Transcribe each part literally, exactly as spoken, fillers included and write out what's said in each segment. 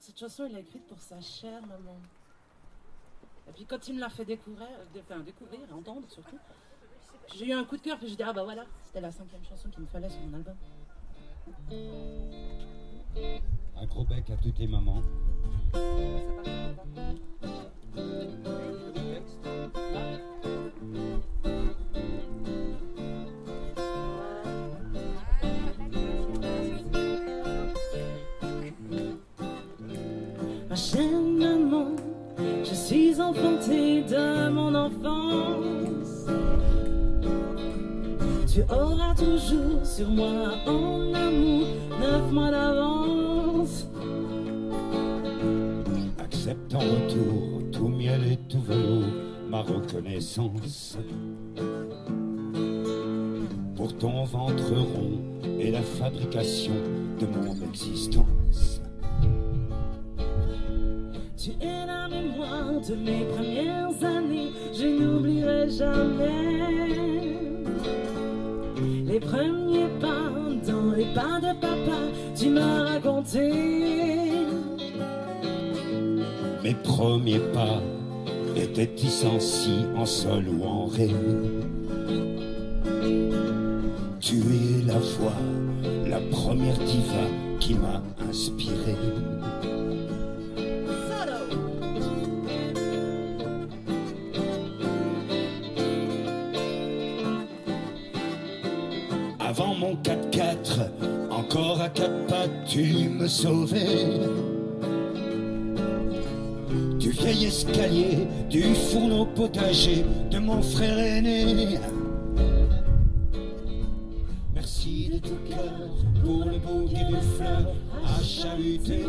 cette chanson, il l'a écrite pour sa chère maman. Et puis quand il me l'a fait découvrir, euh, enfin découvrir, entendre surtout, j'ai eu un coup de cœur, puis j'ai dit, ah bah voilà, c'était la cinquième chanson qu'il me fallait sur mon album. Un gros bec à toutes les mamans. Ma chère maman, je suis enfantée de mon enfance. Tu auras toujours sur moi en amour neuf mois d'avance. Accepte en retour tout miel et tout velours ma reconnaissance pour ton ventre rond et la fabrication de mon existence. Tu es la mémoire de mes premières années, je n'oublierai jamais. Les premiers pas dans les pas de papa, tu m'as raconté. Mes premiers pas étaient-ils ainsi en sol ou en ré? Tu es la voix, la première diva qui m'a inspiré. Avant mon quatre-quatre, encore à quatre pattes, tu me sauvais. Du vieil escalier, du fourneau potager de mon frère aîné. Merci de tout cœur pour le bouquet de fleurs à chahuter.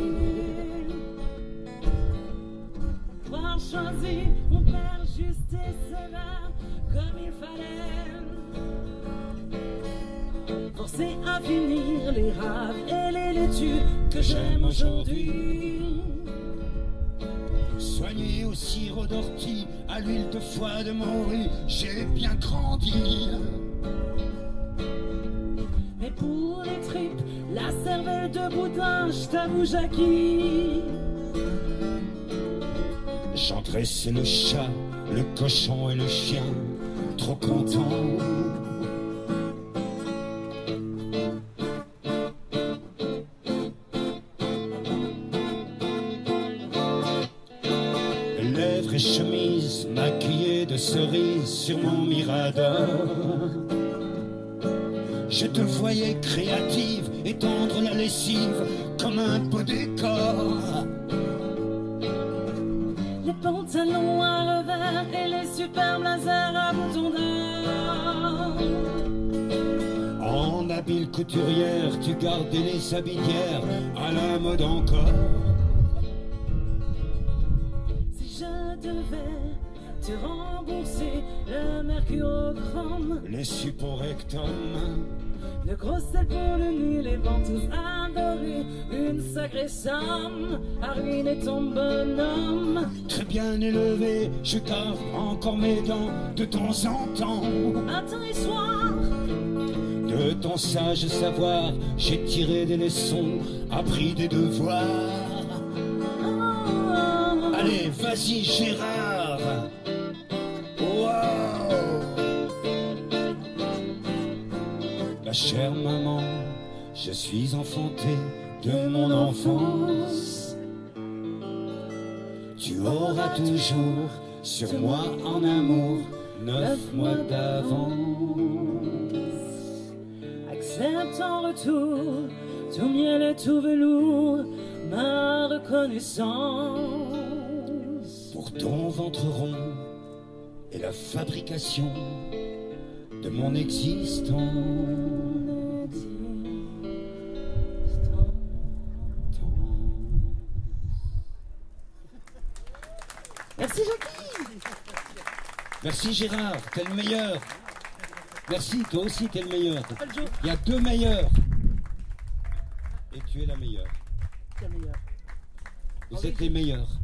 Avoir choisi mon père juste et sévère comme il fallait. Forcé à finir les raves et les laitues que j'aime aujourd'hui. Soigné au sirop d'ortie, à l'huile de foie de morue, j'ai bien grandi. Mais pour les tripes, la cervelle de boudin, je t'avoue Jackie. J'endressais le chat, le cochon et le chien, trop content. Lèvres et chemise maquillées de cerises sur mon mirador. Je te voyais créative, étendre la lessive comme un beau décor. Les pantalons à revers et les super blazers à boutons d'or. En habile couturière, tu gardais les habits d'hier à la mode encore. Je devais te rembourser le mercurochrome, les supporrectums, le gros sel pour le nez, les ventouses adorées, une sacrée somme à ruiner ton bonhomme. Très bien élevé, je garde encore mes dents de temps en temps. Matin et soir, de ton sage savoir, j'ai tiré des leçons, appris des devoirs. Allez, vas-y Gérard. Wow. Ma chère maman, je suis enfanté de mon enfance. Tu auras toujours sur moi en amour neuf mois d'avance. accepte en retour tout miel et tout velours, ma reconnaissance. Pour ton ventre rond et la fabrication de mon existence. Merci Jackie. Merci Gérard, t'es le meilleur. Merci, toi aussi t'es le meilleur. Il y a deux meilleurs. Et tu es la meilleure. C'est le meilleur. Vous êtes les meilleurs.